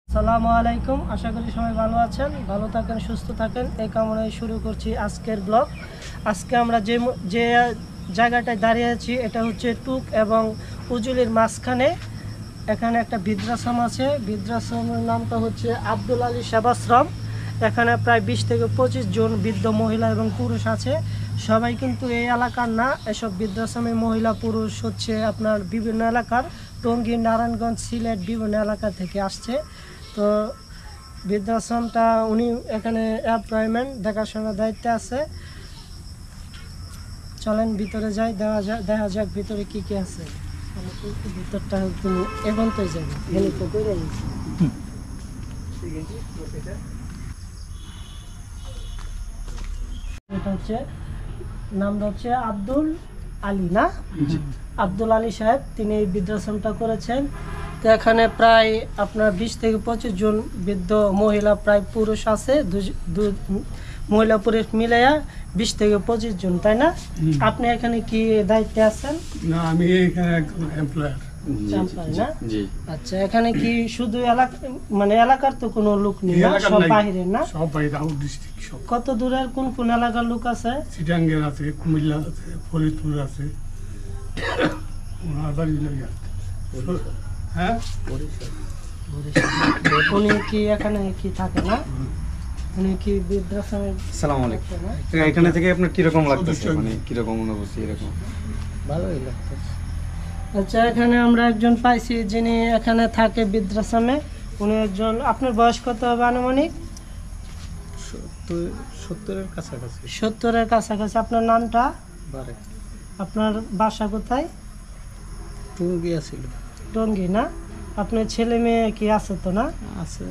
আসসালামু আলাইকুম, আশা করি সবাই ভালো আছেন, ভালো থাকেন, সুস্থ থাকেন এই কামনায় শুরু করছি আজকের ব্লগ। আজকে আমরা যে জায়গাটায় দাঁড়িয়ে আছি এটা হচ্ছে টুক এবং উজুলির মাঝখানে। এখানে একটা বৃদ্ধাশ্রম আছে, বৃদ্ধাশ্রমের নামটা হচ্ছে আব্দুল আলী সেবাশ্রম। এখানে প্রায় 20 থেকে 25 জন বৃদ্ধ মহিলা এবং পুরুষ আছে। সবাই কিন্তু এই এলাকার না, এসব বৃদ্ধাশ্রমের মহিলা পুরুষ হচ্ছে আপনার বিভিন্ন এলাকার, টঙ্গী, নারায়ণগঞ্জ, সিলেট বিভিন্ন এলাকা থেকে আসছে। তো বৃদ্ধাশ্রমটা উনি এখানে এমপ্লয়মেন্ট দেখাশোনার দায়িত্বে আছে। চলেন ভিতরে যাই, দেখা যাক ভিতরে কি কি আছে। ভিতরটা তুমি এখন তো যাবে হেলিকো করে এটা হচ্ছে নামটা হচ্ছে আব্দুল আলী না, আব্দুল আলী সাহেব, তিনি এই বৃদ্ধাশ্রমটা করেছেন। তো এখানে প্রায় আপনার 20 থেকে 25 জন বৃদ্ধ মহিলা প্রায় পুরুষ আছে, মহিলা পুরুষ মিলাইয়া 20 থেকে 25 জন, তাই না? আপনি এখানে কি দায়িত্বে আছেন? না, আমি এখানে একজন এমপ্লয়ার। না? আচ্ছা, এখানে কি শুধু এলাকা মানে এলাকার তো কোনো লোক নেই না, সব বাইরের না? সব বাইরে, আউট ডিস্ট্রিক্ট সব। কত দূরের কোন কোন এলাকার লোক আছে? চিটাঙ্গের আছে, কুমিল্লা আছে, ফরিদপুর আছে। ওনার বাড়ি লাগে হ্যাঁ। উনি কি এখানে কি থাকে না? উনি কি বৃদ্ধাশ্রমে? আসসালামু আলাইকুম। এখানে থেকে আপনার কিরকম লাগতেছে, মানে কিরকম অনুভূতি? এরকম ভালোই লাগতেছে। আচ্ছা, এখানে আমরা একজন পাইছি যিনি এখানে থাকে বৃদ্ধাশ্রমে। উনি একজন, আপনার বয়স কত হবে আনুমানিক? 70-এর কাছাকাছি। 70-এর কাছাকাছি। আপনার নামটা? আপনার বাসা কোথায়? টঙ্গী আছিল। টঙ্গী না? আপনার ছেলে মেয়ে কি আছে তো না? আছে,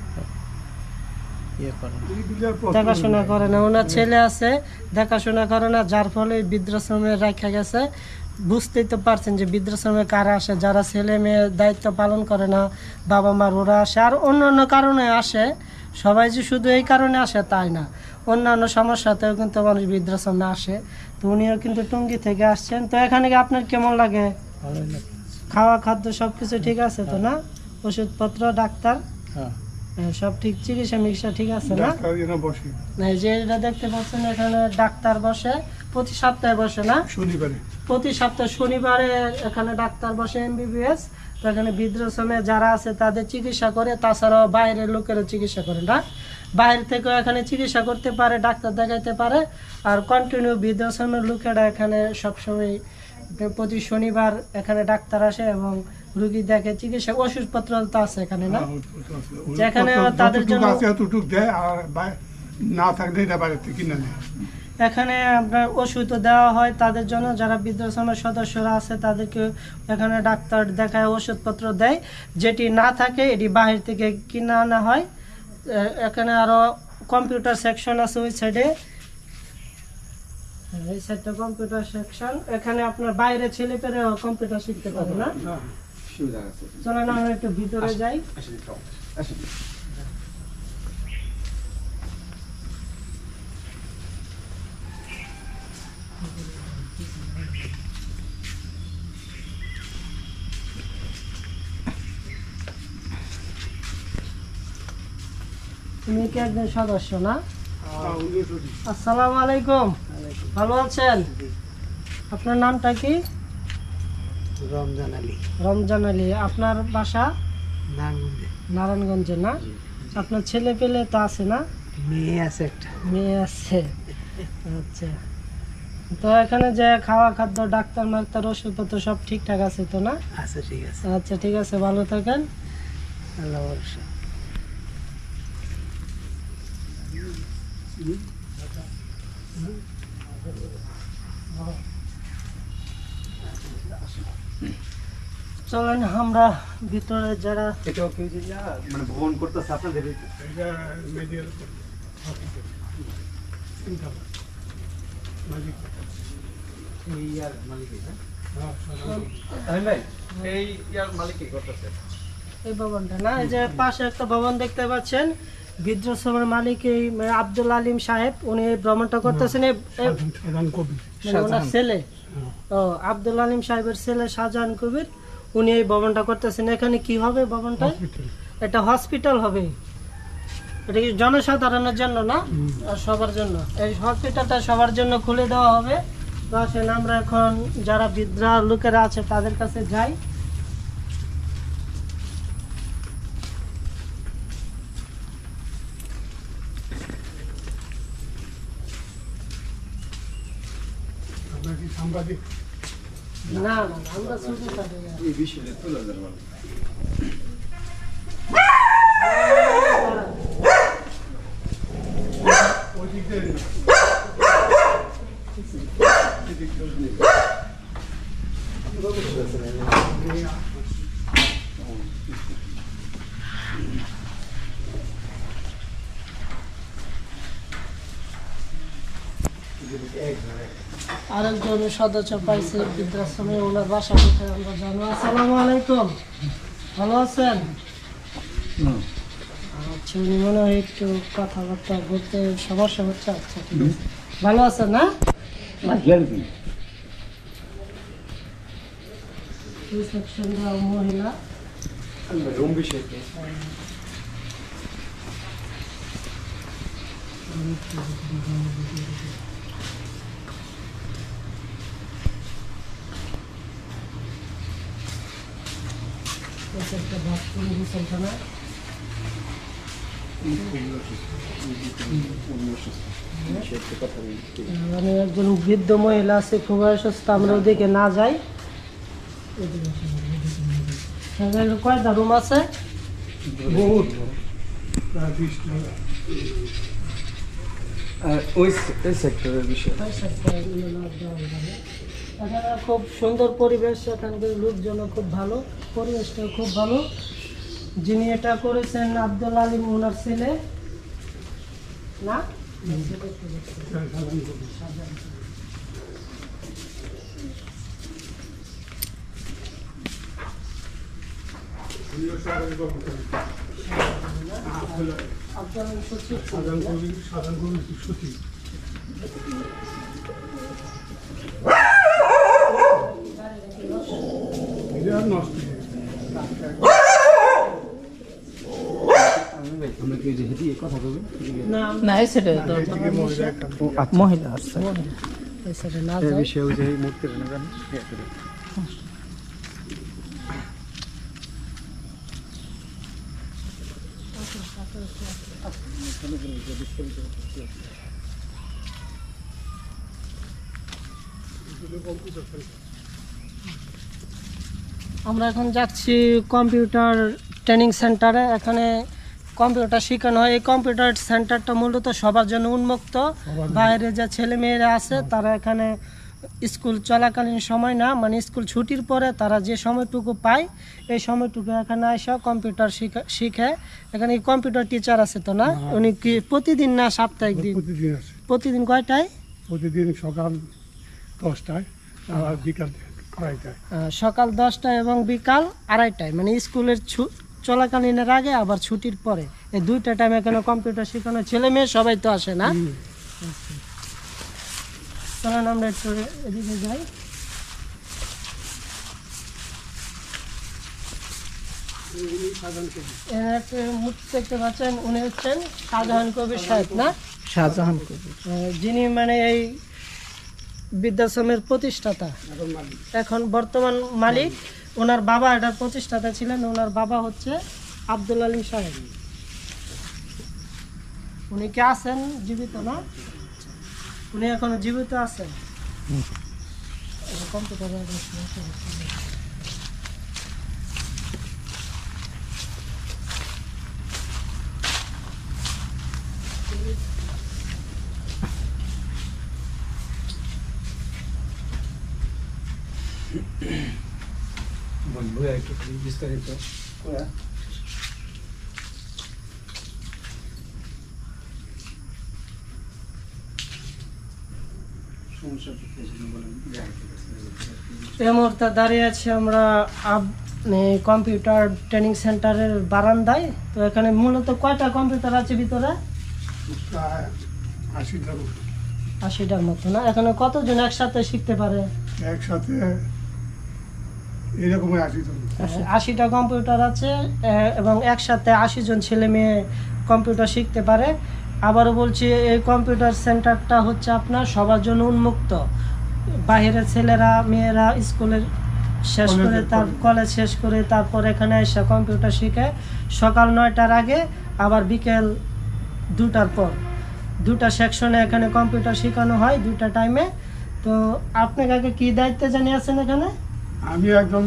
দেখাশোনা করে না, ওনার ছেলে আছে দেখাশোনা করে না, যার ফলে বৃদ্ধাশ্রমে রাখা গেছে। বুঝতেই তো পারছেন যে বৃদ্ধাশ্রমে কারা আসে, যারা ছেলে মেয়ে দায়িত্ব পালন করে না, বাবা মার, ওরা আসে। আর অন্যান্য কারণে আসে, সবাই যে শুধু এই কারণে আসে তাই না, অন্যান্য সমস্যাতেও কিন্তু মানুষ বৃদ্ধাশ্রমে আসে। তো উনিও কিন্তু টঙ্গী থেকে আসছেন। তো এখানে কি আপনার কেমন লাগে? খাওয়া খাদ্য সবকিছু ঠিক আছে তো না? ওষুধপত্র, ডাক্তার সব ঠিক, চিকিৎসা মিকিৎসা ঠিক আছে না? এই যে এটা দেখতে পাচ্ছেন, এখানে ডাক্তার বসে প্রতি সপ্তাহে, বসে না শনিবারে, প্রতি সপ্তাহে শনিবারে এখানে ডাক্তার বসে MBBS। তো এখানে বৃদ্ধাশ্রমে যারা আছে তাদের চিকিৎসা করে, তাছাড়াও বাইরের লোকেরও চিকিৎসা করে না, বাইরে থেকেও এখানে চিকিৎসা করতে পারে, ডাক্তার দেখাইতে পারে। আর কন্টিনিউ বৃদ্ধাশ্রমের লোকেরা এখানে সবসময় প্রতি শনিবার এখানে ডাক্তার আসে এবং রোগী দেখে, চিকিৎসা, ওষুধপত্র তো আছে এখানে না? যেখানে তাদের জন্য না থাকলে এটা বাইরে থেকে কিনে নেয়। এখানে আপনার ওষুধও দেওয়া হয় তাদের জন্য, যারা বৃদ্ধাশ্রমের সদস্যরা আছে তাদেরকে এখানে ডাক্তার দেখায়, ওষুধপত্র দেয়। যেটি না থাকে এটি বাহির থেকে কিনে আনা হয়। এখানে আরো কম্পিউটার সেকশন আছে ওই সাইডে, এই সাইডটা কম্পিউটার সেকশন। এখানে আপনার বাইরে ছেলে পেলেও কম্পিউটার শিখতে পারে না? চলেন আমরা একটু ভিতরে যাই। তুমি কি একজন সদস্য না? আসসালামু আলাইকুম, ভালো আছেন? আপনার নামটা কি? রমজান আলী। রমজান আলী। আপনার বাসা? নারায়ণগঞ্জে না? আপনার ছেলে পেলে তো আছে না? মেয়ে আছে একটা। মেয়ে আছে, আচ্ছা। তো এখানে যে খাওয়া খাদ্য, ডাক্তার মাক্তার, ওষুধপত্র সব ঠিকঠাক আছে তো না? আছে, ঠিক আছে। আচ্ছা ঠিক আছে, ভালো থাকেন, আল্লাহ ভরসা। চলেন আমরা ভিতরে যারা এটাও কেউ যে মানে ভ্রমণ করতেছে আপনাদের এটা মেডিকেল এই ইয়ার মালিক না? এই ভবনটা না, এই যে পাশে একটা ভবন দেখতে পাচ্ছেন, বৃদ্ধাশ্রমের মালিক এই আব্দুল আলিম সাহেব, উনি এই ভ্রমণটা করতেছেন। ওনার ছেলে, ও আব্দুল আলিম সাহেবের ছেলে শাহজাহান কবির, উনি এই ভবনটা করতেছেন। এখানে কি হবে ভবনটা? এটা হসপিটাল হবে, এটা কি জনসাধারণের জন্য না, আর সবার জন্য। এই হসপিটালটা সবার জন্য খুলে দেওয়া হবে। তো আসেন আমরা এখন যারা বৃদ্ধ লোকেরা আছে তাদের কাছে যাই। আপনার কি সাংবাদিক? না না না, আমরা ছুটি থাকি না। এই বিষয়টা তুলে ধরবেন। ওদিক দিয়ে দিন। আরেকজন সদস্য পাইছে বৃদ্ধাশ্রমে, ওনার বাসা কোথায় আমরা জানো। আসসালামু আলাইকুম, ভালো আছেন? আচ্ছা, উনি মনে হয় একটু কথাবার্তা বলতে সমস্যা হচ্ছে। আচ্ছা ঠিক আছে, ভালো আছেন না? এই সেকশনটা মহিলা। রুম বিষয় কি? এটা একটা বাথরুম, গোসলখানা। মানে একজন বৃদ্ধ মহিলা আছে, খুব অসুস্থ, আমরা ওদিকে না যাই। এখানে কয়টা রুম আছে? বহুত প্রায় 20টা। ওই সেক্টরের বিষয়। এখানে খুব সুন্দর পরিবেশ, এখানকার লোকজন খুব ভালো, পরিবেশটা খুব ভালো। যিনি এটা করেছেন আব্দুল আলিম, ওনার ছেলে না? আব্দুল আলিম সচিব ছিলেন না? সাধারণ কবির সচিব। বিরাট নষ্ট হয়ে গেছে। আমরা কি যে হেঁটে কথা বলবেন? না, না এই সাইডে তো এদিকে মহিলা একটা মহিলা আসছে। এই সাইডে না এই যাই। বিষয়ে ওই যে মূর্তিটা নেবেন। আমরা এখন যাচ্ছি কম্পিউটার ট্রেনিং সেন্টারে। এখানে কম্পিউটার শেখানো হয়। এই কম্পিউটার সেন্টারটা মূলত সবার জন্য উন্মুক্ত। বাইরে যে ছেলে মেয়েরা আছে তারা এখানে স্কুল চলাকালীন সময় না, মানে স্কুল ছুটির পরে তারা যে সময়টুকু পায় এই সময়টুকু এখানে এসে কম্পিউটার শিখে। এখানে কম্পিউটার টিচার আছে তো না? উনি কি প্রতিদিন না সাপ্তাহিক দিন? প্রতিদিন আছে। প্রতিদিন কয়টায়? প্রতিদিন সকাল 10টায় আর বিকাল 2টায়। সকাল 10টায় এবং বিকাল 2:30টায়, মানে স্কুলের চলাকালীনের আগে আবার ছুটির পরে। এই দুইটা টাইম এখানে কম্পিউটার শেখানো। ছেলে মেয়ে সবাই তো আসে না? চলেন আমরা একটু এদিকে যাই। এখানে একটা মূর্তি দেখতে পাচ্ছেন, উনি হচ্ছেন শাহজাহান কবির সাহেব না? শাহজাহান কবির। যিনি মানে এই বৃদ্ধাশ্রমের প্রতিষ্ঠাতা, এখন বর্তমান মালিক। ওনার বাবা এটার প্রতিষ্ঠাতা ছিলেন। ওনার বাবা হচ্ছে আব্দুল আলিম সাহেব। উনি কি আছেন জীবিত না? উনি এখনো জীবিত আছেন। কম্পিউটারে বলবো একটু বিস্তারিত। এই মুহূর্তে দাঁড়িয়ে আছি আমরা কম্পিউটার ট্রেনিং সেন্টারের বারান্দায়। তো এখানে মূলত কয়টা কম্পিউটার আছে ভিতরে? প্রায় 80টার মতো। 80টার মতো না? এখানে কতজন একসাথে শিখতে পারে? একসাথে এরকমই 80 জন। 80টা কম্পিউটার আছে এবং একসাথে 80 জন ছেলে মেয়ে কম্পিউটার শিখতে পারে। আবারও বলছি, এই কম্পিউটার সেন্টারটা হচ্ছে আপনার সবার জন্য উন্মুক্ত। বাইরের ছেলেরা মেয়েরা স্কুলের শেষ করে তার কলেজ শেষ করে তারপর এখানে এসে কম্পিউটার শিখে সকাল 9টার আগে আবার বিকেল 2টার পর 2টা সেকশনে এখানে কম্পিউটার শেখানো হয় 2টা টাইমে। তো আপনি কাকে কি দায়িত্বে জানিয়ে আছেন এখানে? আমি একদম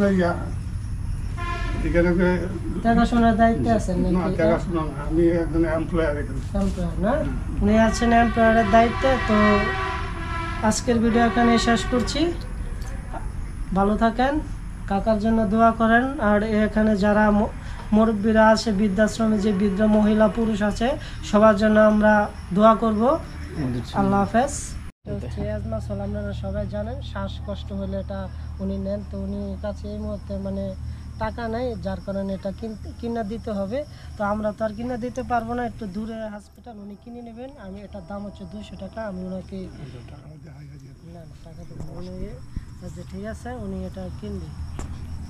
এখানে দেখাশোনার দায়িত্বে আছেন না, নাকি? দেখাশোনা না, আমি একজন এমপ্লয়ার এখানে। এমপ্লয়ার না, উনি আছেন এমপ্লয়ারের দায়িত্বে। তো আজকের ভিডিও এখানে শেষ করছি। ভালো থাকেন, কাকার জন্য দোয়া করেন। আর এখানে যারা মুরব্বীরা আছে, বৃদ্ধাশ্রমে যে বৃদ্ধ মহিলা পুরুষ আছে, সবার জন্য আমরা দোয়া করব। আল্লাহ হাফেজ। মাসল আপনারা সবাই জানেন, শ্বাসকষ্ট হলে এটা উনি নেন। তো উনি কাছে এই মুহূর্তে মানে টাকা নাই, যার কারণে এটা কিনা দিতে হবে। তো আমরা তো আর কিনা দিতে পারবো না, একটু দূরে হসপিটাল, উনি কিনে নেবেন। আমি এটার দাম হচ্ছে 200 টাকা। আমি ওনাকে না টাকা দেবো, উনি আচ্ছা ঠিক আছে, উনি এটা কিনবে।